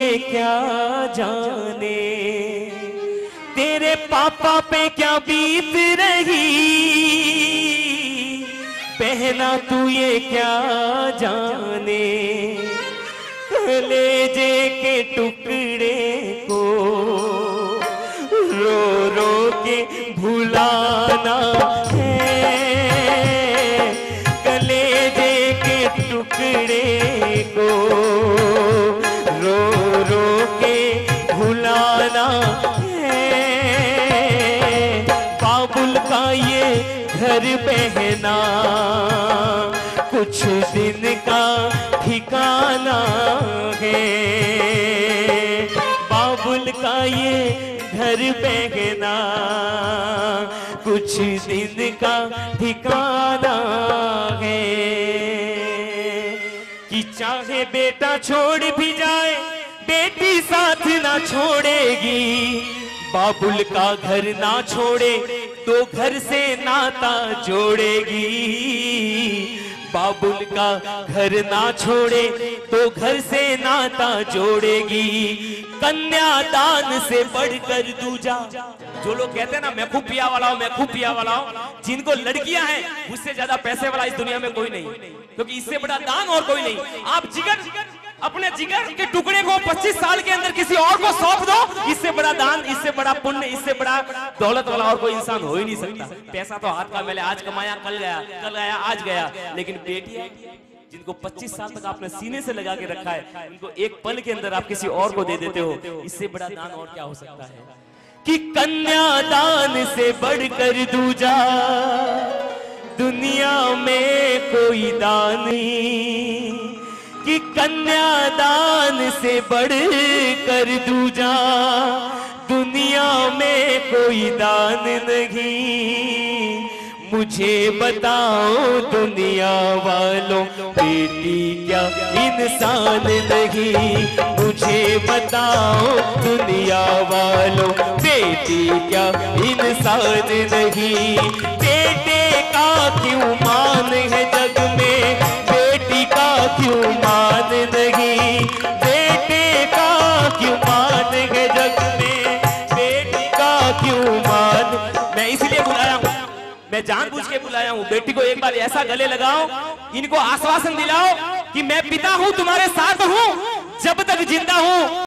क्या जाने तेरे पापा पे क्या बीत रही, बहना तू ये क्या जाने कलेजे के टुकड़े को रो रो के भुलाना है, कलेजे के टुकड़े को रो रो के भुलाना है। बाबुल का ये घर बहना कुछ दिन का ठिकाना है, बाबुल का ये घर बहना कुछ दिन का ठिकाना है। कि चाहे बेटा छोड़ भी जाए बेटी साथ ना छोड़ेगी, बाबुल का घर ना छोड़े तो घर से नाता जोड़ेगी, बाबुल का घर ना छोड़े तो घर से नाता जोड़ेगी। कन्यादान से बढ़कर दूजा, जो लोग कहते हैं ना मैं खूब पिया वाला हूं, मैं खूब पिया वाला हूं, जिनको लड़कियां हैं उससे ज्यादा पैसे वाला इस दुनिया में कोई नहीं, क्योंकि इससे बड़ा दान और कोई नहीं। आप अपने जिगर के टुकड़े को 25 साल के अंदर किसी और को सौंप दो, इससे बड़ा दान, इससे बड़ा पुण्य, इससे बड़ा दौलत वाला और कोई इंसान हो ही नहीं सकता। पैसा तो हाथ का मैल है, आज कमाया कल गया आज गया, लेकिन बेटियां जिनको 25 साल तक आपने सीने से लगा के रखा है, उनको एक पल के अंदर आप किसी और को दे देते हो, इससे बड़ा दान और क्या हो सकता है। कि कन्यादान से बढ़कर दूजा दुनिया में कोई दान नहीं, कि कन्यादान से बढ़कर दूजा दुनिया में कोई दान नहीं। मुझे बताओ दुनिया वालों बेटी क्या इंसान नहीं, मुझे बताओ दुनिया वालों बेटी क्या इंसान नहीं। बेटे का क्यों मान है जग में, बेटी का क्यों मान नहीं, बेटे का क्यों मान है जग में, बेटी का क्यों मान। मैं इसलिए बुलाया हूं, मैं जानबूझ के बुलाया हूं, बेटी को एक बार ऐसा गले लगाओ, इनको आश्वासन दिलाओ कि मैं पिता हूं, तुम्हारे साथ हूं जब तक जिंदा हूं।